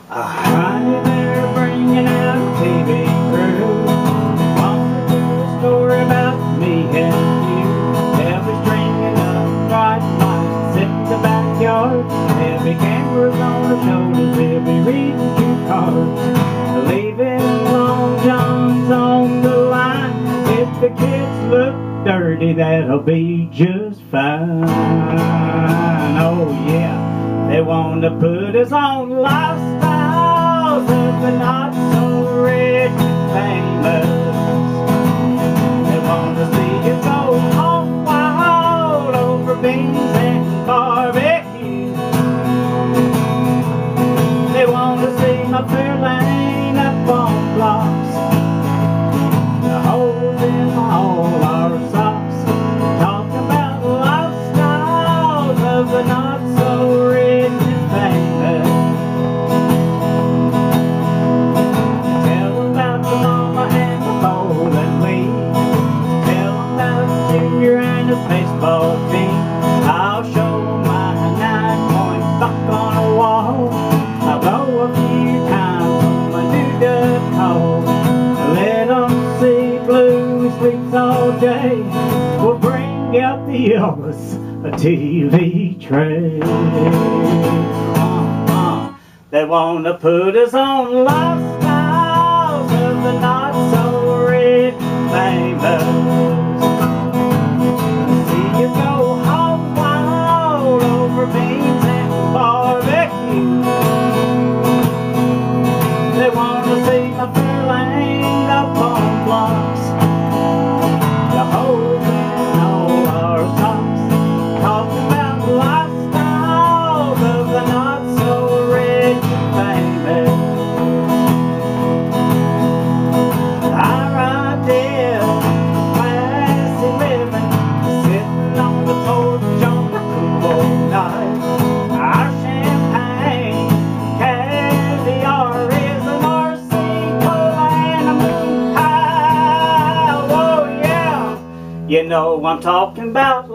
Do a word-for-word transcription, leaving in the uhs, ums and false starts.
Hi, they're bringing out a T V crew. Wanna do a story about me and you. They'll be stringing up bright lights in the backyard. There'll be cameras on the shoulders. They'll be reading cue cards, leaving long johns on the line. If the kids look dirty, that'll be just fine. Oh yeah, they want to put us on lifestyles of the not so rich and famous. They want to see you go hog wild over beans and barbecue. They want to see my Fairlane up on blocks, the holes in all our socks. Talk about lifestyles of the not so rich and famous. Tell them about the mama and the bowling league. Tell them about the junior and the baseball team. I'll show them my nine-point clock on a wall. I'll blow a few times on my new duck call. Let them see blue sleeps all day. We'll bring out the Elvis a T V tray. Uh, uh, they want to put us on lifestyles of the not so rich and famous. See you go hog wild over beans and barbecue. They want to see my Fairlane up on blocks, the holes in all our socks. Talk about lifestyles of the not so rich and famous. I ride there, classy living, sitting on the porch on a cool night. Our champagne, caviar is an R C cola and a moon pie. Oh yeah, you know I'm talking about